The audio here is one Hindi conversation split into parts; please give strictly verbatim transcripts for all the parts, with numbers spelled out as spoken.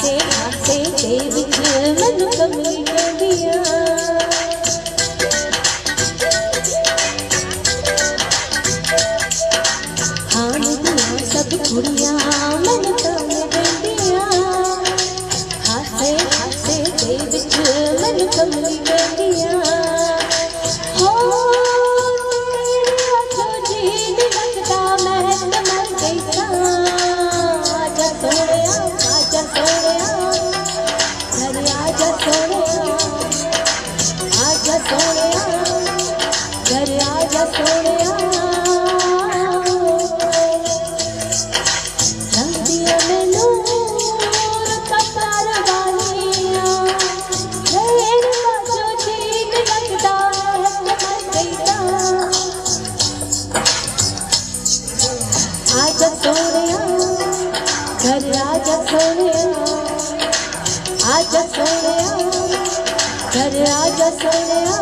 हासे हासे दे विच मैनू कमली कहंदियां हाण दियां सब कुड़ियां मैनू तंग कहंदियां हासे हासे दे विच मैनू कमली कहंदियां हो आजा सोनिया घर आजा सोनिया आजा सोनिया घर आजा सोनिया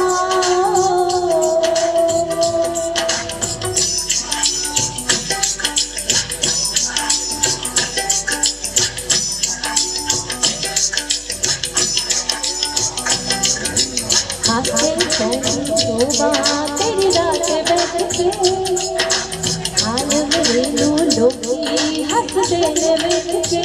हाथे शोभा तेरी रात बैठ के हाल मेरे नू लोगी हंस देने बैठ के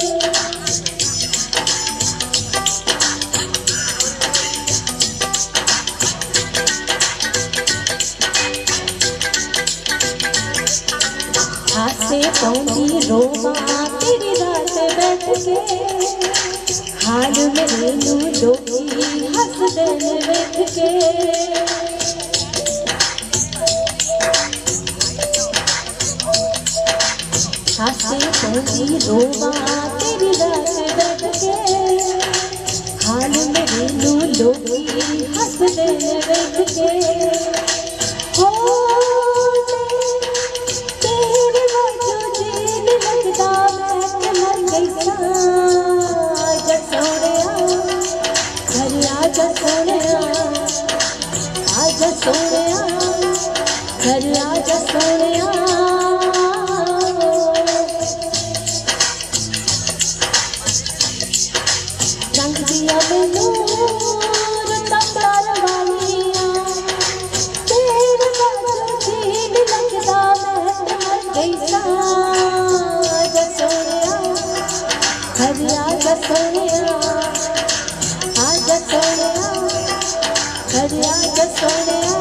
हासे पौंदी रोवा तेरी रात बैठ के हाल मेरे नू लोगी हंस देने बैठ के हासे पौंदी रोवा तेरी रात बैठ के हाल मेरे नू लोगी हंस देने बैठ के हो तेरे वजह जीन लगदा मैं मर गई आजा सोनिया घर आजा सोनिया आजा सोनिया घर आजा सोनिया रंग दिया मैनू तंबार वालियां तेरे वजह जीन लगदा मैं मर गई आजा सोनिया घर आजा सोनिया आजा सोनिया घर आजा सोनिया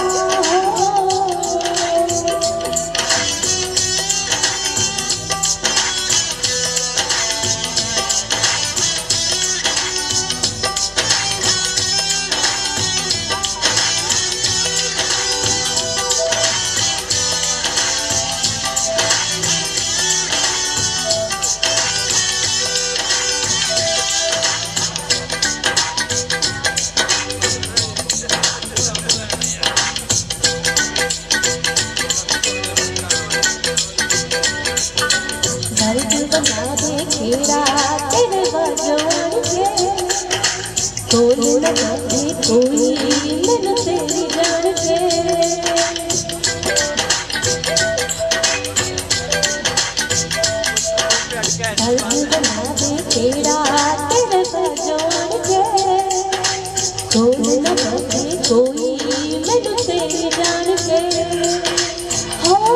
बना दे खेड़ा तेरे बाजों के कोई न करे कोई मैनू तेरी जान के बना दे खेड़ा तेरे बाजों के कोई न करे कोई मैनू तेरी जान के हो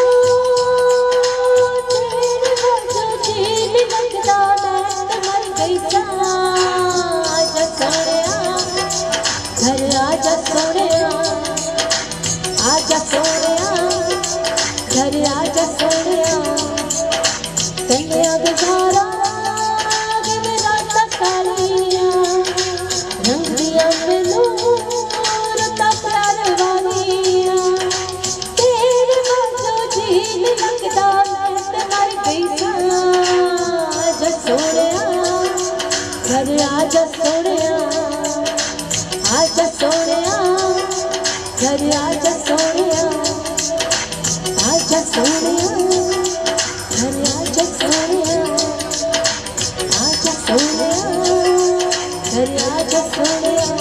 आजा सोनिया घर आजा सोनिया आजा सोनिया घर आजा सोनिया कन्या गुजारा मेरा तकालियां रंग दिया मैनू तपलार वालियां तेरे वजह जीन लगदा मैं मर गई आजा सोनिया घर आजा सोनिया आजा सोनिया घर आजा सोनिया आजा सोनिया घर आजा सोनिया आजा सोनिया घर आजा सोनिया